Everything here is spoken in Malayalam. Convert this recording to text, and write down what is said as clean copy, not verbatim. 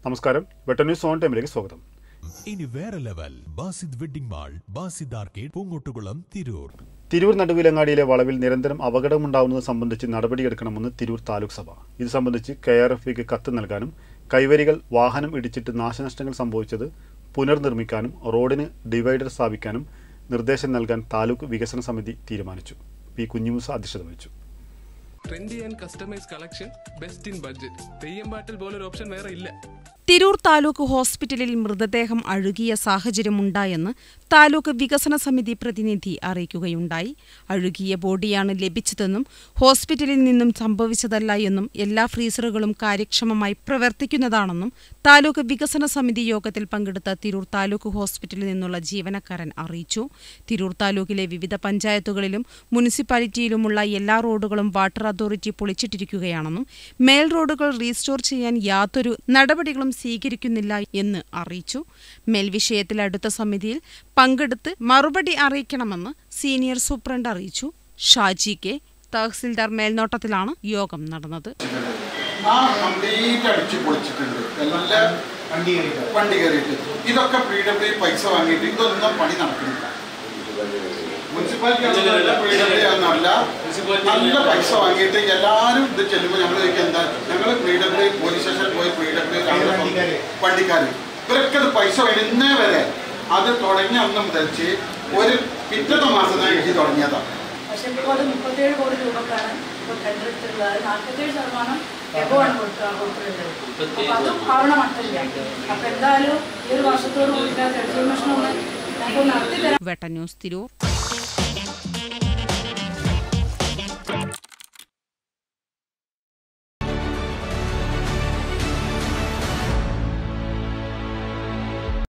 നമസ്കാരം, വെട്ടർ ന്യൂസ് ഓൺ ടൈമിലേക്ക് സ്വാഗതം. ഇനി വേറെ level Basid wedding mall, Basid arcade, Poongottukulam, Tirur. Tirur നടുവിലങ്ങാടിയിലെ വളവിൽ നിരന്തരം അപകടമുണ്ടാവുന്നത് സംബന്ധിച്ച് നടപടിയെടുക്കണമെന്ന് തിരൂർ താലൂക്ക് സഭ. ഇത് സംബന്ധിച്ച് KRFക്ക് കത്ത് നൽകാനും കൈവരികൾ വാഹനം ഇടിച്ചിട്ട് നാശനഷ്ടങ്ങൾ സംഭവിച്ചത് പുനർനിർമ്മിക്കാനും റോഡിന് ഡിവൈഡർ സ്ഥാപിക്കാനും നിർദ്ദേശം നൽകാൻ താലൂക്ക് വികസന സമിതി തീരുമാനിച്ചു. പി കുഞ്ഞിമൂസ അധ്യക്ഷത വഹിച്ചു. Trendy and customise collection, best in budget. Theyyam പാട്ടിൽ പോലൊരു ഓപ്ഷൻ വേറെ ഇല്ല. തിരൂർ താലൂക്ക് ഹോസ്പിറ്റലിൽ മൃതദേഹം അഴുകിയ സാഹചര്യമുണ്ടായെന്ന് താലൂക്ക് വികസന സമിതി പ്രതിനിധി അറിയിക്കുകയുണ്ടായി. അഴുകിയ ബോഡിയാണ് ലഭിച്ചതെന്നും ഹോസ്പിറ്റലിൽ നിന്നും സംഭവിച്ചതല്ല എന്നും എല്ലാ ഫ്രീസറുകളും കാര്യക്ഷമമായി പ്രവർത്തിക്കുന്നതാണെന്നും താലൂക്ക് വികസന സമിതി യോഗത്തിൽ പങ്കെടുത്ത തിരൂർ താലൂക്ക് ഹോസ്പിറ്റലിൽ നിന്നുള്ള ജീവനക്കാരൻ അറിയിച്ചു. തിരൂർ താലൂക്കിലെ വിവിധ പഞ്ചായത്തുകളിലും മുനിസിപ്പാലിറ്റിയിലുമുള്ള എല്ലാ റോഡുകളും വാട്ടർ അതോറിറ്റി പൊളിച്ചിട്ടിരിക്കുകയാണെന്നും മേൽ റോഡുകൾ റീസ്റ്റോർ ചെയ്യാൻ യാതൊരു നടപടികളും സ്വീകരിക്കുന്നില്ല എന്ന് അറിയിച്ചു. മേൽവിഷയത്തിൽ അടുത്ത സമിതിയിൽ പങ്കെടുത്ത് മറുപടി അറിയിക്കണമെന്ന് സീനിയർ സൂപ്രണ്ട് അറിയിച്ചു. ഷാജി കെ, തഹസിൽദാർ മേൽനോട്ടത്തിലാണ് യോഗം നടന്നത്. ഇതൊക്കെ പൈസ വാങ്ങിയിട്ട് ഇതൊന്നും പണി നടക്കുന്നില്ല. മുനിസിപ്പാലിറ്റി നല്ല പൈസ വാങ്ങിയിട്ട് എല്ലാവരും ഇത് ചെല്ലുമ്പോൾ ഞങ്ങൾ എന്താ, ഞങ്ങൾ PW പോലീസ് സ്റ്റേഷനിൽ പോയി വണ്ടിക്കാർ ഇവരൊക്കെ അത് പൈസ വരുന്നേ വരെ അത് തുടങ്ങിയ അന്ന് മുതൽച്ച് ഒരു പിറ്റത്തെ മാസം എഴുതി തുടങ്ങിയതാണ്. പക്ഷെ ഇപ്പോൾ അത് 37 കോടി രൂപക്കാണ് ഇപ്പോൾ കണ്ടെടുത്തിട്ടുള്ളത്. 47% എബോവാണ് കൊടുത്തിട്ടുള്ളത്. അപ്പോൾ അതും ആവണ മട്ടില്ല. അപ്പോൾ എന്തായാലും ഈ ഒരു വർഷത്തോട് കൂടി എക്സിബിഷൻ ഒന്ന് ഞങ്ങൾക്ക് നടത്തി തരാം. വെട്ടർ ന്യൂസ്, തിരൂർ.